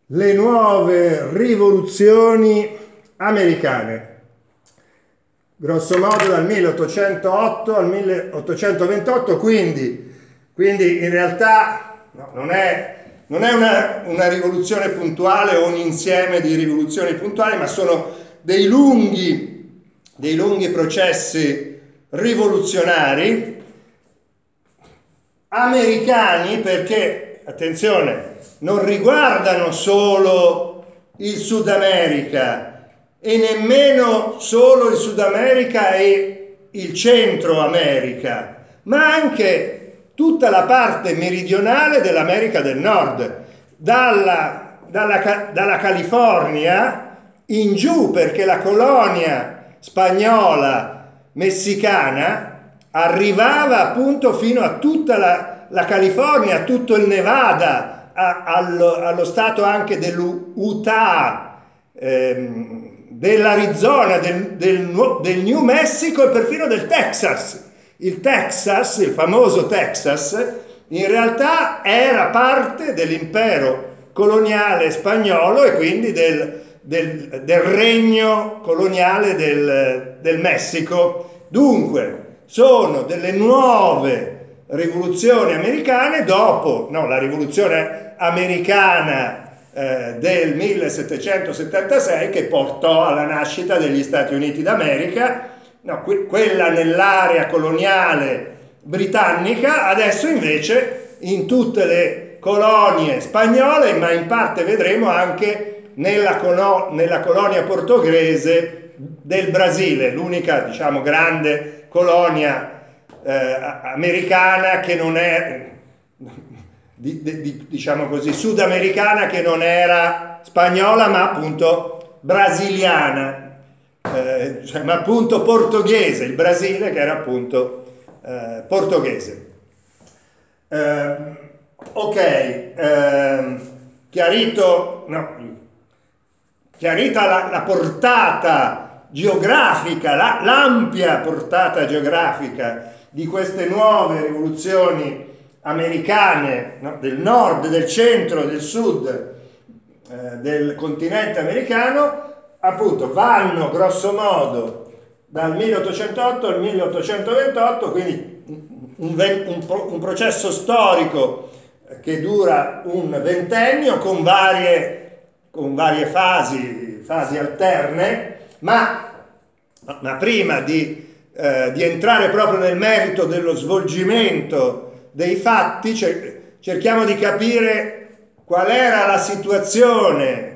Le nuove rivoluzioni americane, grosso modo dal 1808 al 1828, quindi in realtà no, non è una rivoluzione puntuale o un insieme di rivoluzioni puntuali, ma sono dei lunghi processi rivoluzionari americani, perché, attenzione, non riguardano solo il Sud America e nemmeno solo il Sud America e il Centro America, ma anche tutta la parte meridionale dell'America del Nord, dalla California in giù, perché la colonia spagnola messicana arrivava appunto fino a tutta la California, a tutto il Nevada, allo stato anche dell'Utah, dell'Arizona, del New Mexico e perfino del Texas. Il Texas, il famoso Texas, in realtà era parte dell'impero coloniale spagnolo e quindi del regno coloniale del Messico. Dunque, sono delle nuove rivoluzioni americane dopo la rivoluzione americana del 1776, che portò alla nascita degli Stati Uniti d'America, quella nell'area coloniale britannica. Adesso invece in tutte le colonie spagnole, ma in parte vedremo anche nella colonia portoghese del Brasile, l'unica, diciamo, grande colonia americana che non è, diciamo così, sudamericana, che non era spagnola ma appunto brasiliana, ma appunto portoghese, il Brasile che era appunto portoghese. Chiarita la portata geografica, l'ampia portata geografica di queste nuove rivoluzioni americane, del nord, del centro, del sud del continente americano, appunto vanno grosso modo dal 1808 al 1828, quindi un processo storico che dura un ventennio con varie fasi alterne, ma prima di entrare proprio nel merito dello svolgimento dei fatti, cerchiamo di capire qual era la situazione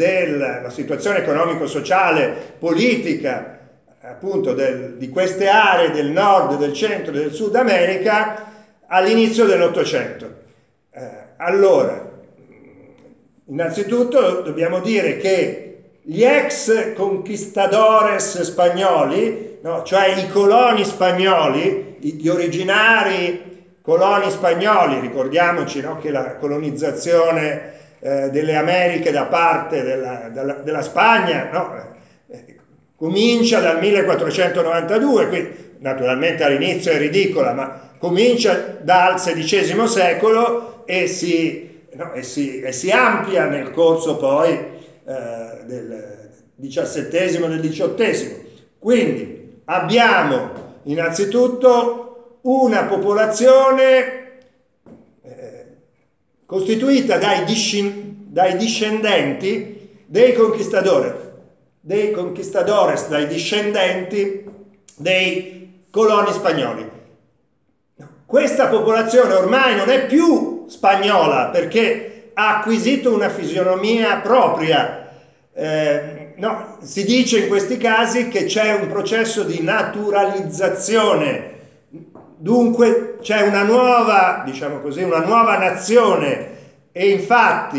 economico-sociale, politica, appunto di queste aree del nord, del centro e del Sud America all'inizio dell'Ottocento. Allora, innanzitutto dobbiamo dire che gli ex conquistadores spagnoli, cioè i coloni spagnoli, gli originari coloni spagnoli, ricordiamoci che la colonizzazione delle Americhe da parte della Spagna comincia dal 1492, quindi naturalmente all'inizio è ridicola, ma comincia dal XVI secolo e si amplia nel corso poi del XVII e del XVIII. Quindi abbiamo innanzitutto una popolazione costituita dai discendenti dei conquistadores, dai discendenti dei coloni spagnoli. Questa popolazione ormai non è più spagnola, perché ha acquisito una fisionomia propria. Si dice in questi casi che c'è un processo di naturalizzazione, dunque c'è una nuova, diciamo così, una nuova nazione, e infatti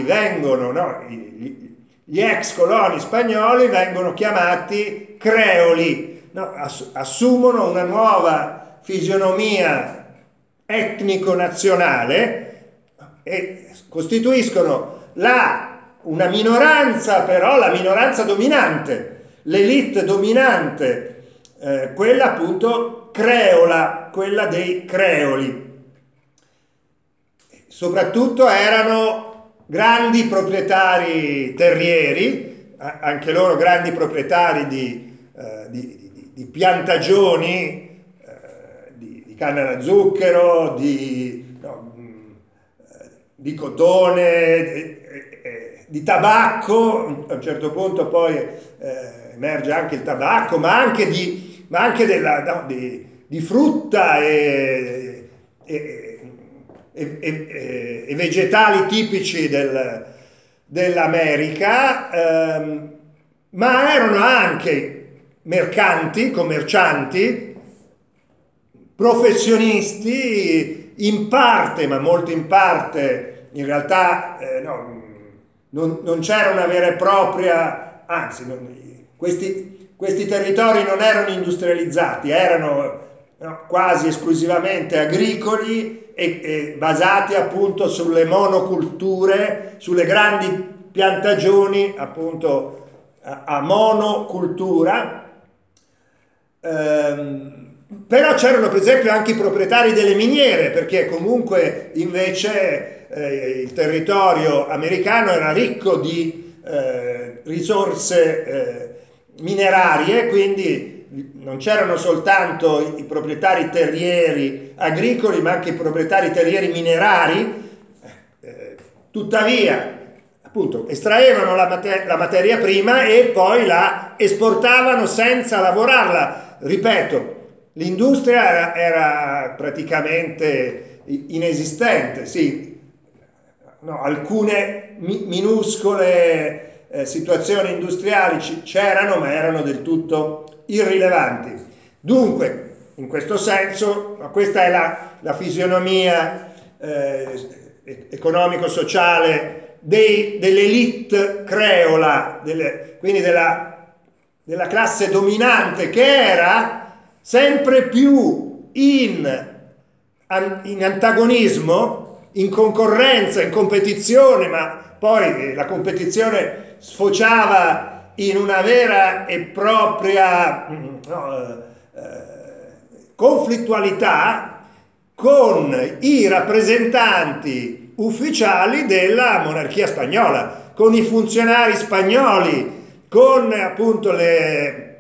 gli ex coloni spagnoli vengono chiamati creoli, assumono una nuova fisionomia etnico-nazionale e costituiscono una minoranza, però la minoranza dominante, l'elite dominante, quella appunto creola, quella dei creoli. Soprattutto erano grandi proprietari terrieri, anche loro grandi proprietari di piantagioni, di canna da zucchero, di cotone, di tabacco. A un certo punto poi emerge anche il tabacco, ma anche di frutta e vegetali tipici dell'America, ma erano anche mercanti, commercianti, professionisti, in parte, ma molto in parte, in realtà non c'era una vera e propria, anzi, questi territori non erano industrializzati, erano quasi esclusivamente agricoli e basati appunto sulle monoculture, sulle grandi piantagioni appunto a monocultura. Però c'erano per esempio anche i proprietari delle miniere, perché comunque invece il territorio americano era ricco di risorse minerarie, quindi non c'erano soltanto i proprietari terrieri agricoli, ma anche i proprietari terrieri minerari. Tuttavia, appunto, estraevano la materia prima e poi la esportavano senza lavorarla. Ripeto, l'industria era praticamente inesistente, sì, no, alcune minuscole situazioni industriali c'erano, ma erano del tutto irrilevanti. Dunque, in questo senso, questa è la fisionomia economico-sociale dell'elite creola, quindi della classe dominante, che era sempre più in antagonismo, in concorrenza, in competizione, ma poi la competizione sfociava in una vera e propria conflittualità con i rappresentanti ufficiali della monarchia spagnola, con i funzionari spagnoli, con appunto le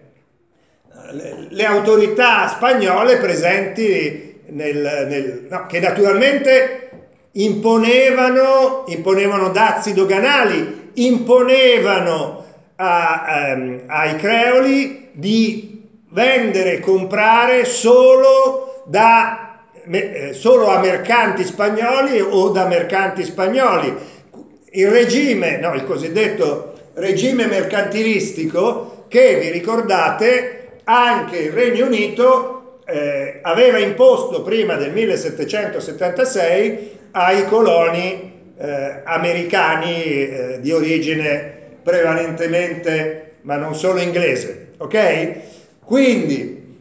autorità spagnole presenti che naturalmente imponevano dazi doganali, imponevano ai creoli di vendere e comprare solo a mercanti spagnoli o da mercanti spagnoli. Il cosiddetto regime mercantilistico, che vi ricordate anche il Regno Unito aveva imposto prima del 1776 ai coloni americani di origine prevalentemente, ma non solo inglese, ok? Quindi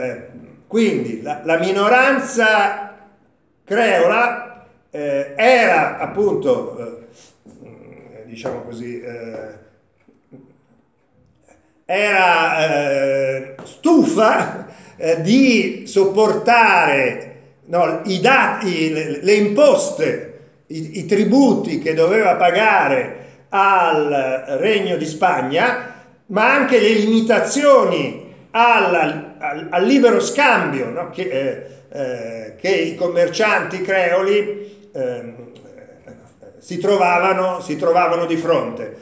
la minoranza creola era appunto, diciamo così, era stufa di sopportare le imposte, i tributi che doveva pagare al Regno di Spagna, ma anche le limitazioni al libero scambio, no? che i commercianti creoli si trovavano di fronte.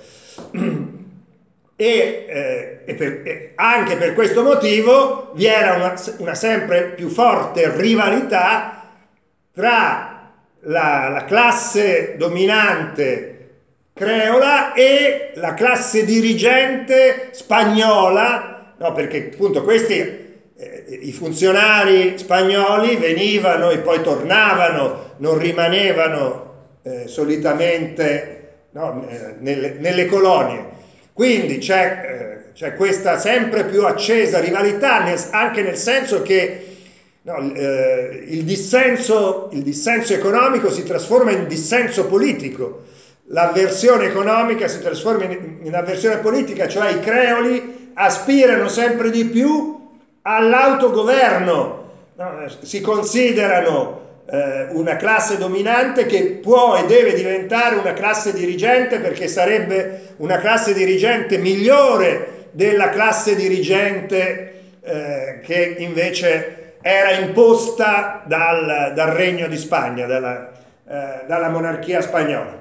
Anche per questo motivo vi era una sempre più forte rivalità tra la classe dominante creola e la classe dirigente spagnola, no, perché appunto i funzionari spagnoli venivano e poi tornavano, non rimanevano solitamente, no, nelle colonie. Quindi c'è questa sempre più accesa rivalità, anche nel senso che il dissenso economico si trasforma in dissenso politico, l'avversione economica si trasforma in avversione politica, cioè i creoli aspirano sempre di più all'autogoverno, no? Si considerano una classe dominante che può e deve diventare una classe dirigente, perché sarebbe una classe dirigente migliore della classe dirigente che invece era imposta dal Regno di Spagna, dalla monarchia spagnola.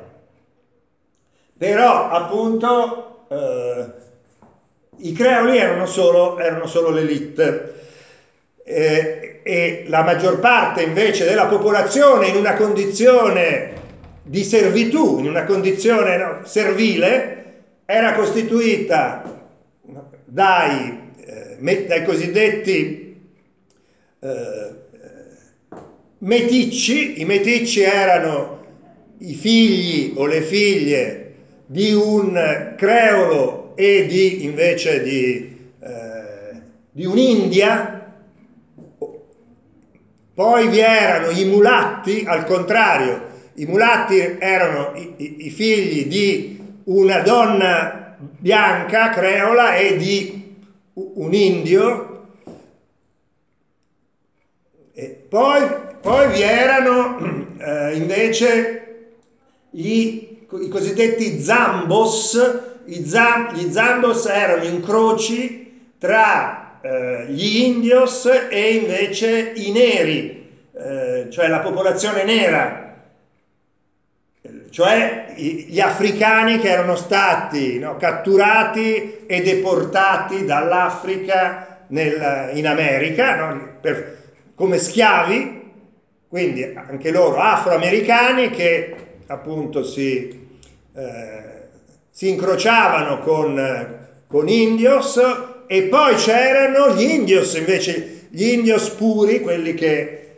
Però appunto i creoli erano solo l'élite, e la maggior parte invece della popolazione, in una condizione di servitù, in una condizione servile, era costituita dai cosiddetti meticci. I meticci erano i figli o le figlie di un creolo e invece di un'India. Poi vi erano i mulatti, al contrario, i mulatti erano i figli di una donna bianca, creola, e di un indio. E poi vi erano invece i cosiddetti zambos. Gli zambos erano incroci tra gli indios e invece i neri, cioè la popolazione nera, cioè gli africani che erano stati catturati e deportati dall'Africa in America, come schiavi, quindi anche loro afroamericani che appunto si incrociavano con indios. E poi c'erano gli indios, invece gli indios puri, quelli che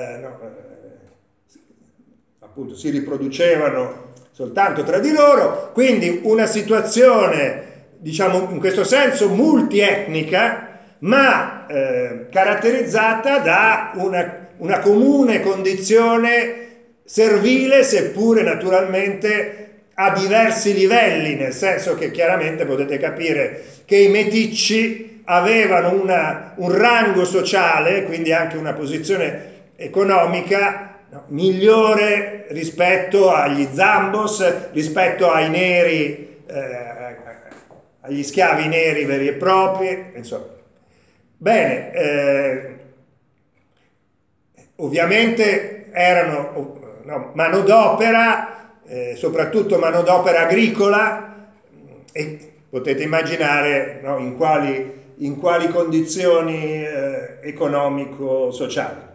appunto si riproducevano soltanto tra di loro, quindi una situazione, diciamo, in questo senso multietnica, ma caratterizzata da una comune condizione servile, seppure naturalmente a diversi livelli, nel senso che chiaramente potete capire che i meticci avevano un rango sociale, quindi anche una posizione economica migliore rispetto agli zambos, rispetto ai neri, agli schiavi neri veri e propri, insomma. Bene, ovviamente erano manodopera, soprattutto manodopera agricola, e potete immaginare in quali condizioni economico-sociali.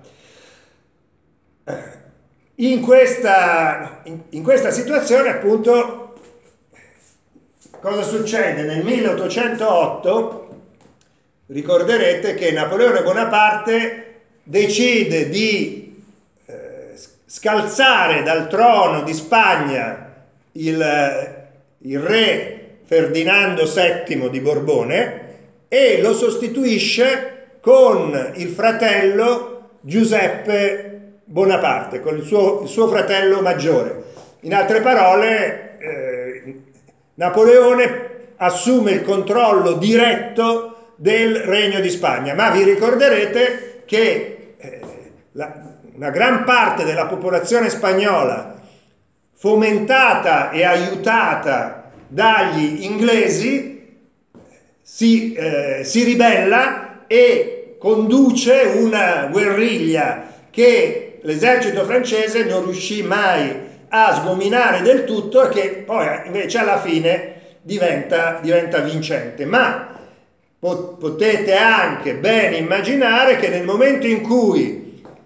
In questa situazione, appunto, cosa succede? Nel 1808 ricorderete che Napoleone Bonaparte decide di scalzare dal trono di Spagna il re Ferdinando VII di Borbone e lo sostituisce con il fratello Giuseppe Bonaparte, con il suo fratello maggiore. In altre parole, Napoleone assume il controllo diretto del Regno di Spagna, ma vi ricorderete che una gran parte della popolazione spagnola, fomentata e aiutata dagli inglesi, si ribella e conduce una guerriglia che l'esercito francese non riuscì mai a sgominare del tutto e che poi invece alla fine diventa vincente. Ma potete anche ben immaginare che nel momento in cui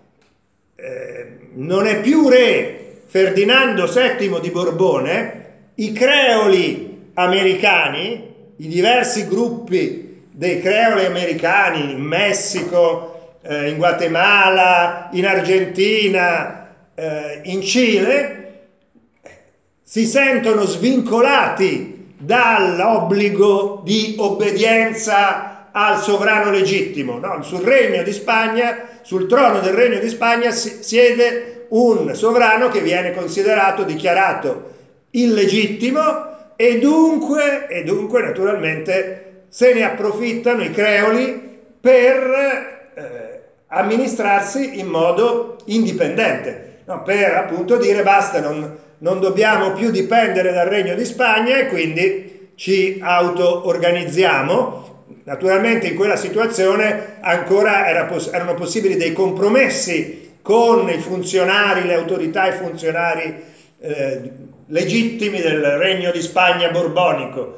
non è più re Ferdinando VII di Borbone, i creoli americani, i diversi gruppi dei creoli americani in Messico, in Guatemala, in Argentina, in Cile, si sentono svincolati dall'obbligo di obbedienza al sovrano legittimo. Sul Regno di Spagna, sul trono del Regno di Spagna siede un sovrano che viene dichiarato illegittimo e dunque naturalmente se ne approfittano i creoli per amministrarsi in modo indipendente, no? Per appunto dire basta, non dobbiamo più dipendere dal Regno di Spagna e quindi ci auto-organizziamo. Naturalmente in quella situazione ancora erano possibili dei compromessi con i funzionari, le autorità e funzionari legittimi del Regno di Spagna borbonico.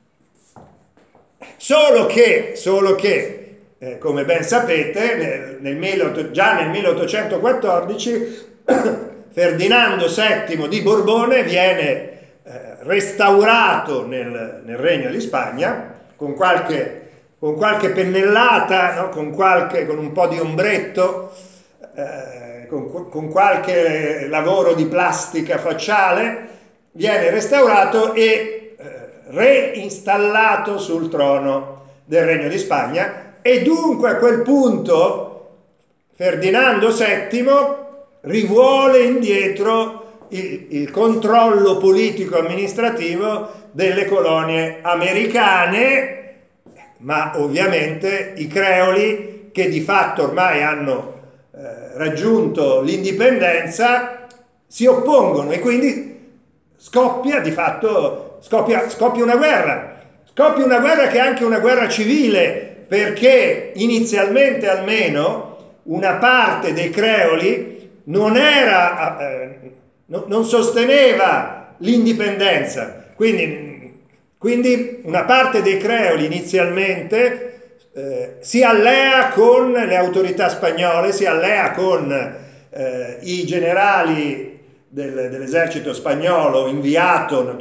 Solo che come ben sapete, già nel 1814 Ferdinando VII di Borbone viene restaurato nel Regno di Spagna con qualche pennellata, no? con un po' di ombretto, con qualche lavoro di plastica facciale, viene restaurato e reinstallato sul trono del Regno di Spagna, e dunque a quel punto Ferdinando VII rivuole indietro il controllo politico-amministrativo delle colonie americane, ma ovviamente i creoli, che di fatto ormai hanno raggiunto l'indipendenza, si oppongono e quindi scoppia una guerra. Scoppia una guerra che è anche una guerra civile, perché inizialmente almeno una parte dei creoli non sosteneva l'indipendenza, quindi una parte dei creoli inizialmente si allea con le autorità spagnole, si allea con i generali dell'esercito spagnolo inviato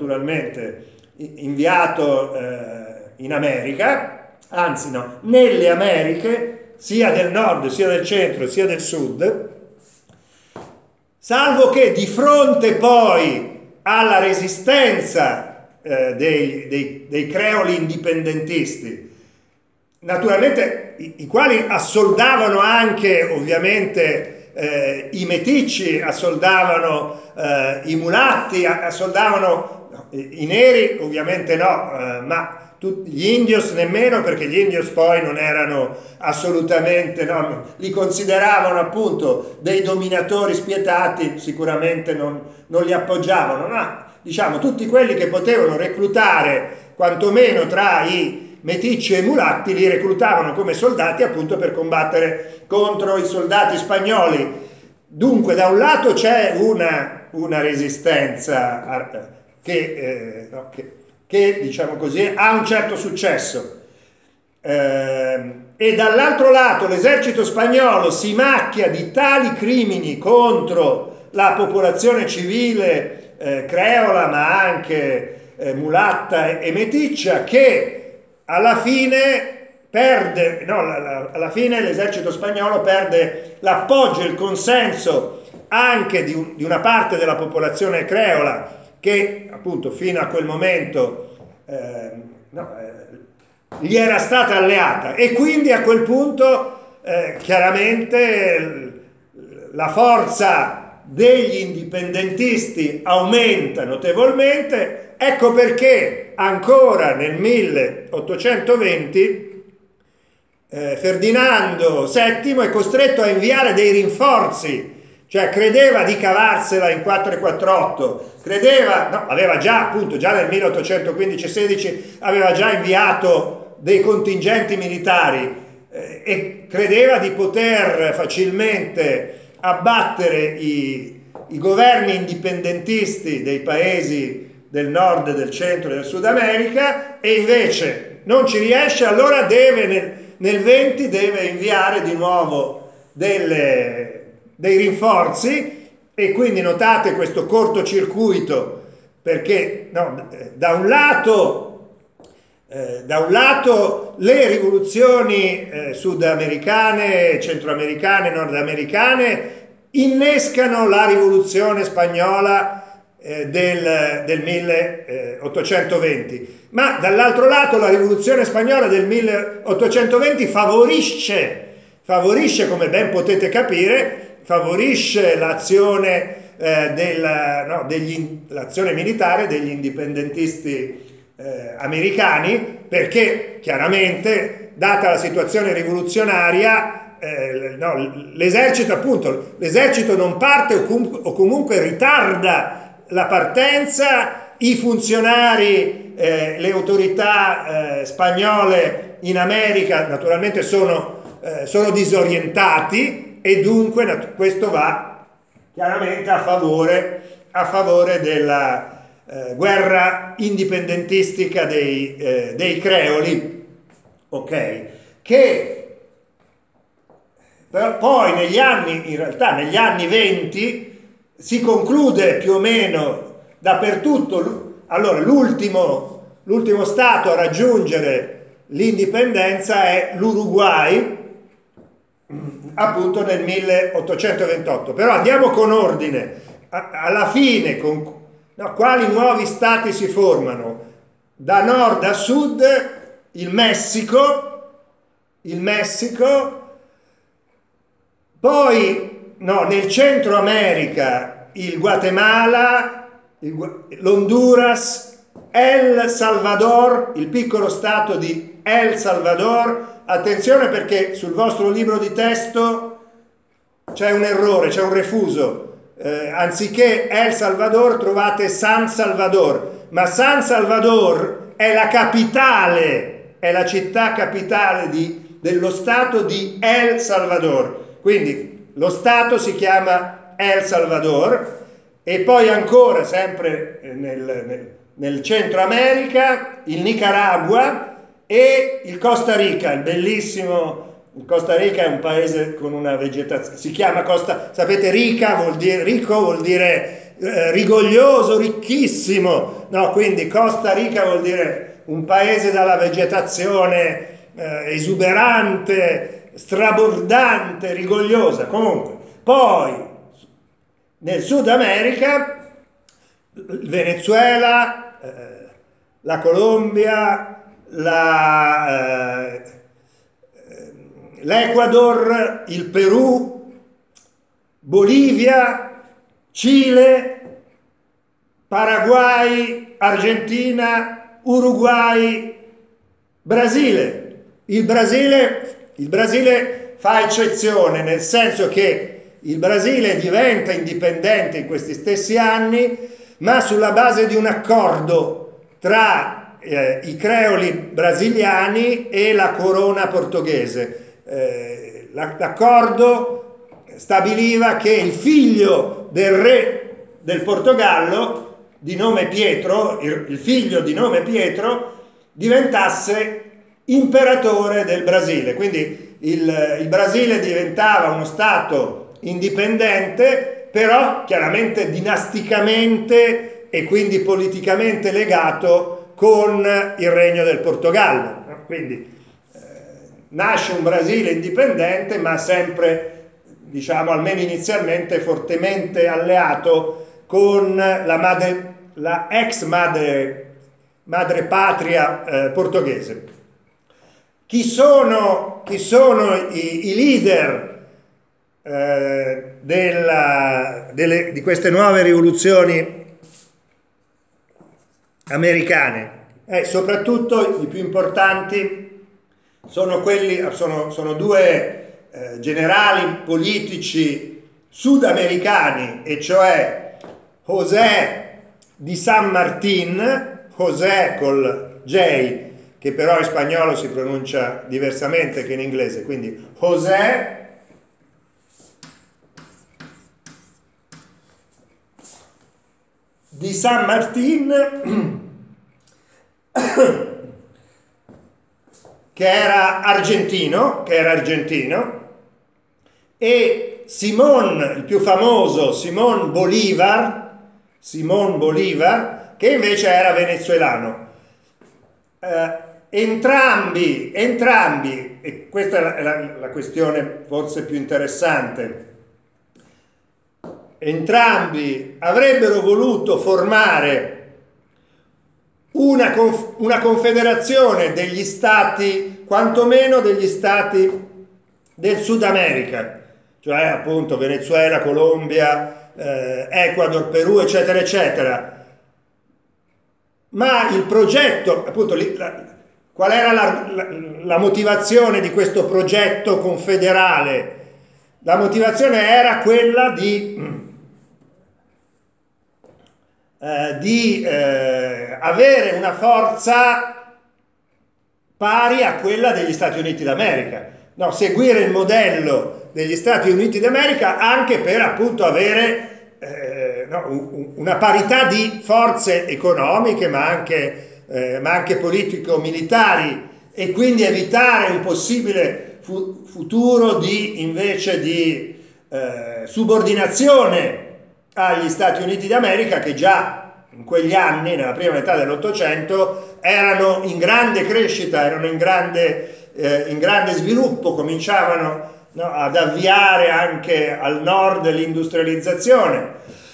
in America, anzi no, nelle Americhe, sia del nord, sia del centro, sia del sud, salvo che di fronte poi alla resistenza dei creoli indipendentisti, naturalmente i quali assoldavano anche ovviamente i meticci, assoldavano i mulatti, assoldavano i neri, ovviamente no, ma gli indios nemmeno, perché gli indios poi non erano assolutamente, no, li consideravano appunto dei dominatori spietati, sicuramente non li appoggiavano, ma diciamo tutti quelli che potevano reclutare quantomeno tra i meticci e mulatti li reclutavano come soldati appunto per combattere contro i soldati spagnoli. Dunque da un lato c'è una resistenza che diciamo così ha un certo successo, e dall'altro lato l'esercito spagnolo si macchia di tali crimini contro la popolazione civile creola, ma anche mulatta e meticcia, che alla fine alla fine l'esercito spagnolo perde l'appoggio e il consenso anche di una parte della popolazione creola, che appunto fino a quel momento gli era stata alleata, e quindi a quel punto chiaramente la forza degli indipendentisti aumenta notevolmente. Ecco perché ancora nel 1820 Ferdinando VII è costretto a inviare dei rinforzi, cioè credeva di cavarsela in 448, aveva già appunto già nel 1815-16 aveva già inviato dei contingenti militari e credeva di poter facilmente abbattere i governi indipendentisti dei paesi del nord, del centro e del Sud America, e invece non ci riesce. Allora nel 20 deve inviare di nuovo dei rinforzi, e quindi notate questo cortocircuito, perché da un lato le rivoluzioni sudamericane, centroamericane, nordamericane innescano la rivoluzione spagnola del 1820, ma dall'altro lato la rivoluzione spagnola del 1820 favorisce, come ben potete capire, favorisce l'azione l'azione militare degli indipendentisti americani, perché chiaramente, data la situazione rivoluzionaria, no, l'esercito appunto, l'esercito non parte o comunque ritarda la partenza, i funzionari, le autorità spagnole in America naturalmente sono disorientati e dunque questo va chiaramente a favore della guerra indipendentistica dei creoli, ok? Che però poi in realtà negli anni 20 si conclude più o meno dappertutto. Allora l'ultimo stato a raggiungere l'indipendenza è l'Uruguay, appunto nel 1828. Però andiamo con ordine. Alla fine quali nuovi stati si formano? Da nord a sud il Messico, poi nel Centro America il Guatemala, l'Honduras, El Salvador, il piccolo stato di El Salvador. Attenzione perché sul vostro libro di testo c'è un errore, c'è un refuso. Anziché El Salvador trovate San Salvador, ma San Salvador è la capitale, è la città capitale dello stato di El Salvador. Quindi lo stato si chiama El Salvador. E poi ancora sempre nel Centro America il Nicaragua e il Costa Rica, il bellissimo. Il Costa Rica è un paese con una vegetazione, si chiama sapete, rico vuol dire rigoglioso, ricchissimo, no? Quindi Costa Rica vuol dire un paese dalla vegetazione esuberante, strabordante, rigogliosa. Comunque, poi nel Sud America, il Venezuela, la Colombia, l'Ecuador, il Perù, Bolivia, Cile, Paraguay, Argentina, Uruguay, Brasile. Il Brasile fa eccezione, nel senso che il Brasile diventa indipendente in questi stessi anni, ma sulla base di un accordo tra i creoli brasiliani e la corona portoghese. L'accordo stabiliva che il figlio del re del Portogallo, di nome Pietro, il figlio di nome Pietro, diventasse imperatore del Brasile. Quindi il Brasile diventava uno stato indipendente, però chiaramente dinasticamente e quindi politicamente legato con il regno del Portogallo. Quindi nasce un Brasile indipendente, ma sempre, diciamo, almeno inizialmente, fortemente alleato con la ex madre patria portoghese. Chi sono i leader di queste nuove rivoluzioni americane? Soprattutto i più importanti sono due generali politici sudamericani, e cioè José di San Martín, José col J, che però in spagnolo si pronuncia diversamente che in inglese, quindi José di San Martín, che era argentino, e il più famoso, Simón Bolívar, che invece era venezuelano. Entrambi, e questa è la questione forse più interessante, entrambi avrebbero voluto formare una confederazione degli stati, quantomeno degli stati del Sud America, cioè appunto Venezuela, Colombia, Ecuador, Perù, eccetera, eccetera. Ma il progetto, appunto, qual era la motivazione di questo progetto confederale? La motivazione era quella di avere una forza pari a quella degli Stati Uniti d'America, no, seguire il modello degli Stati Uniti d'America anche per appunto avere una parità di forze economiche ma anche politico-militari, e quindi evitare un possibile futuro invece di subordinazione agli Stati Uniti d'America, che già in quegli anni, nella prima metà dell'Ottocento, erano in grande crescita, erano in grande sviluppo, cominciavano ad avviare anche al nord l'industrializzazione.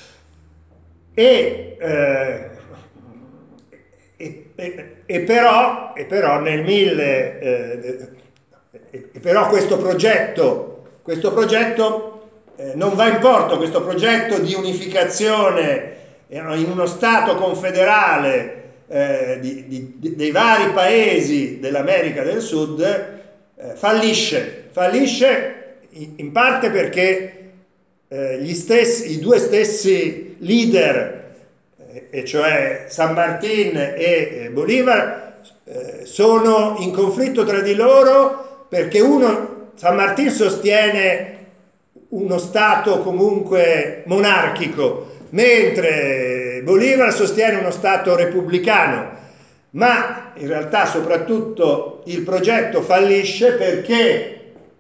Però questo progetto non va in porto, questo progetto di unificazione in uno Stato confederale dei vari paesi dell'America del Sud fallisce in parte perché i due stessi leader, e cioè San Martín e Bolívar, sono in conflitto tra di loro, perché San Martín sostiene uno Stato comunque monarchico, mentre Bolívar sostiene uno Stato repubblicano. Ma in realtà soprattutto il progetto fallisce perché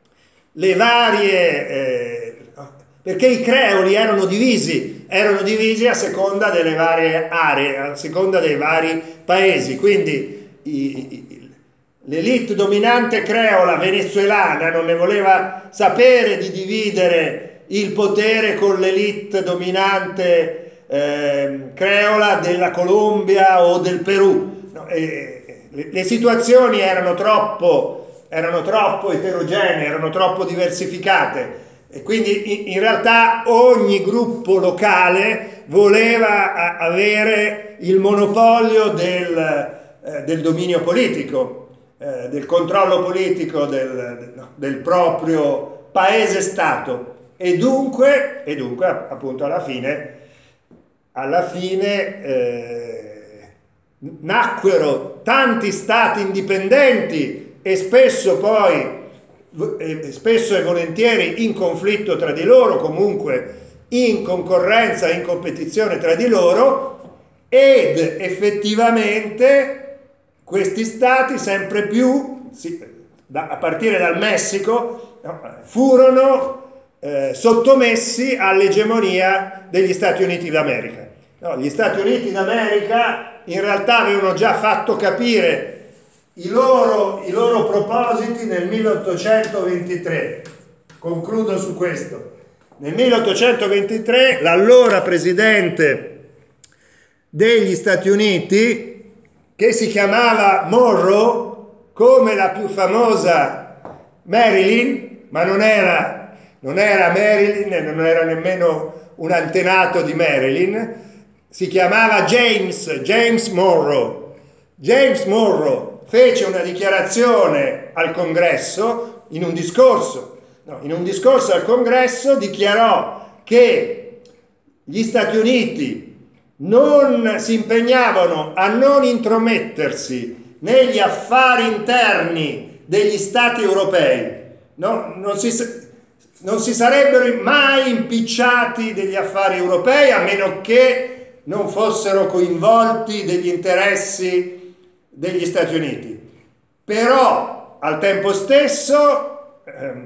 perché i creoli erano divisi a seconda delle varie aree, a seconda dei vari paesi. Quindi l'elite dominante creola venezuelana non ne voleva sapere di dividere il potere con l'elite dominante creola della Colombia o del Perù. No, le situazioni erano troppo eterogenee, erano troppo diversificate, e quindi in realtà ogni gruppo locale voleva avere il monopolio del dominio politico, del controllo politico del proprio paese-stato, e dunque appunto alla fine nacquero tanti stati indipendenti e spesso e volentieri in conflitto tra di loro, comunque in concorrenza, in competizione tra di loro, ed effettivamente questi stati sempre più, a partire dal Messico, furono sottomessi all'egemonia degli Stati Uniti d'America. No, gli Stati Uniti d'America in realtà avevano già fatto capire i loro propositi nel 1823. Concludo su questo. Nel 1823 l'allora presidente degli Stati Uniti, che si chiamava Monroe, come la più famosa Marilyn, ma non era Marilyn, non era nemmeno un antenato di Marilyn, si chiamava James Monroe. James Monroe fece una dichiarazione al Congresso, in un discorso al Congresso dichiarò che gli Stati Uniti non si impegnavano a non intromettersi negli affari interni degli Stati europei, no? Non si sarebbero mai impicciati degli affari europei, a meno che non fossero coinvolti degli interessi degli Stati Uniti. Però al tempo stesso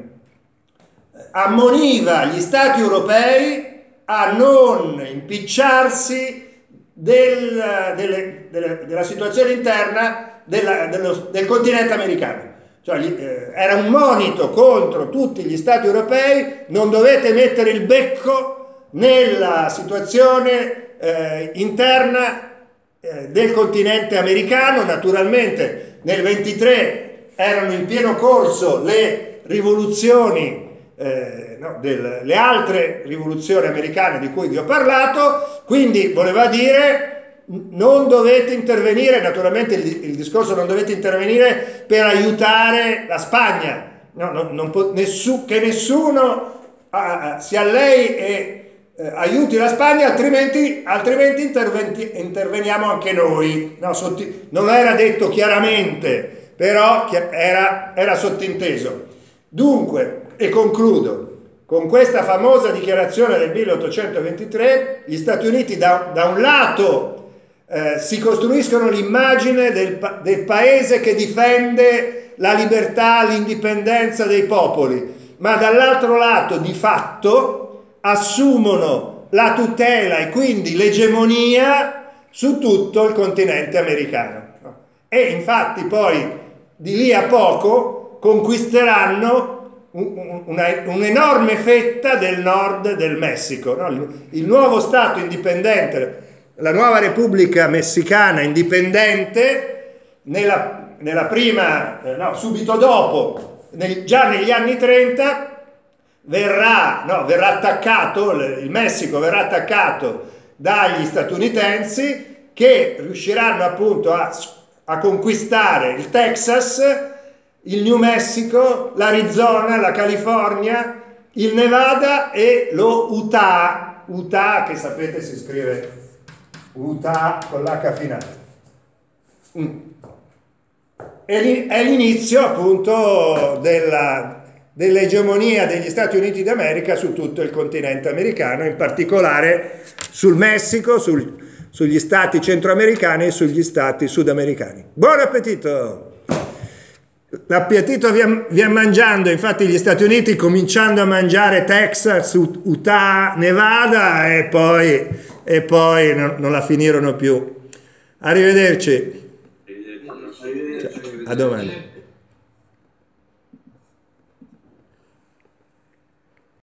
ammoniva gli Stati europei a non impicciarsi della situazione interna del continente americano. Cioè, era un monito contro tutti gli Stati europei: non dovete mettere il becco nella situazione interna del continente americano. Naturalmente nel 23 erano in pieno corso le rivoluzioni, le altre rivoluzioni americane di cui vi ho parlato, quindi voleva dire non dovete intervenire, naturalmente il discorso non dovete intervenire per aiutare la Spagna, no, che nessuno si allei e aiuti la Spagna, altrimenti interveniamo anche noi. No, non era detto chiaramente, però era sottinteso. Dunque, e concludo, con questa famosa dichiarazione del 1823, gli Stati Uniti da un lato si costruiscono l'immagine del paese che difende la libertà, l'indipendenza dei popoli, ma dall'altro lato di fatto assumono la tutela e quindi l'egemonia su tutto il continente americano. E infatti poi di lì a poco conquisteranno un'enorme fetta del nord del Messico, no? Il nuovo Stato indipendente, la nuova Repubblica Messicana indipendente, subito dopo, già negli anni 30, verrà attaccato, il Messico verrà attaccato dagli statunitensi, che riusciranno appunto a conquistare il Texas, il New Mexico, l'Arizona, la California, il Nevada e lo Utah. Utah, che sapete si scrive Utah con l'H finale. È l'inizio appunto dell'egemonia degli Stati Uniti d'America su tutto il continente americano, in particolare sul Messico, sugli stati centroamericani e sugli stati sudamericani. Buon appetito! L'appetito via mangiando, infatti gli Stati Uniti cominciando a mangiare Texas, Utah, Nevada e poi non la finirono più. Arrivederci. A domani.